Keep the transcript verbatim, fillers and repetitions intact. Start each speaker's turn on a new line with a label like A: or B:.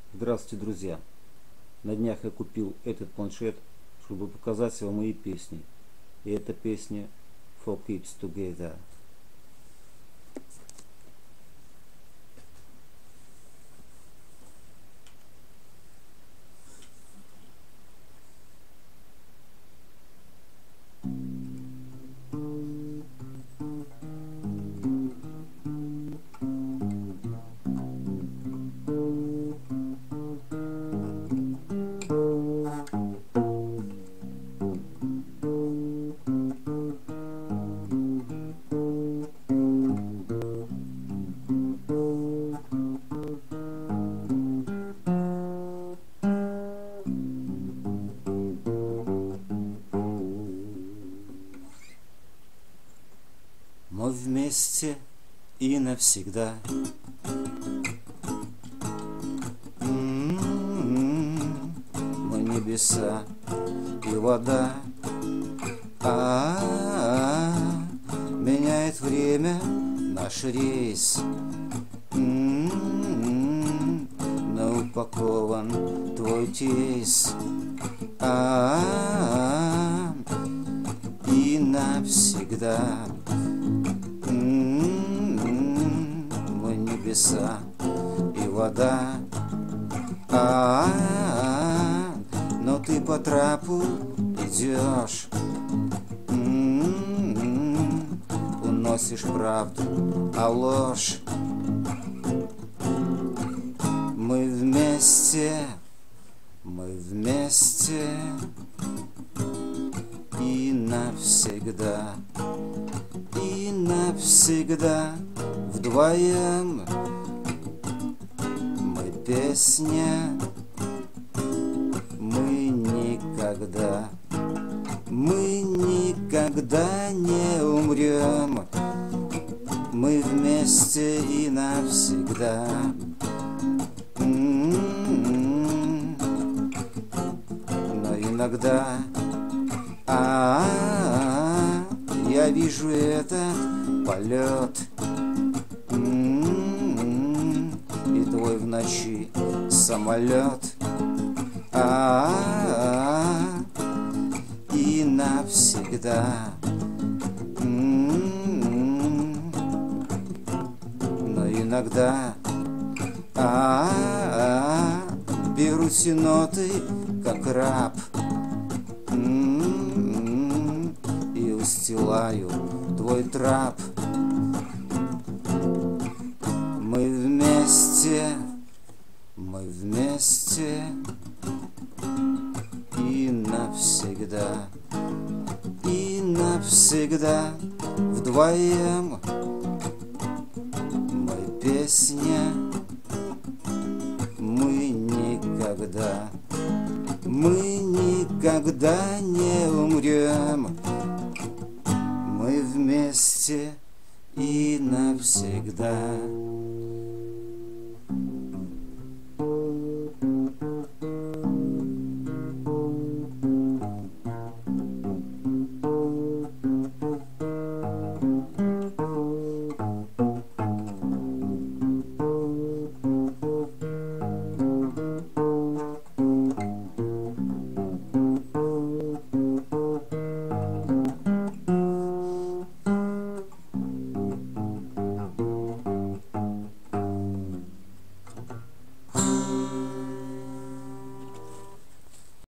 A: Здравствуйте, друзья! На днях я купил этот планшет, чтобы показать вам мои песни. И эта песня For Keeps Together. Мы вместе и навсегда. М-м-м. Мы небеса и вода. А-а-а. Меняет время наш рейс. М-м-м. Но упакован твой кейс. А-а-а. И навсегда. Мы небеса и вода. А-а-а. Но ты по трапу идешь, м-м-м. Уносишь правду, а ложь. Мы вместе, мы вместе и навсегда. И навсегда вдвоем. Мы песня, мы никогда, мы никогда не умрем. Мы вместе и навсегда. М-м-м. Но иногда а-а-а. Я вижу этот полет, м-м-м. И твой в ночи самолет. А-а-а. И навсегда. М-м-м. Но иногда а-а-а. Беру все ноты, как раб, и устилаю твой трап. Мы вместе, мы вместе и навсегда. И навсегда вдвоем. Мы песня, мы никогда, мы никогда не умрем. Мы вместе и навсегда.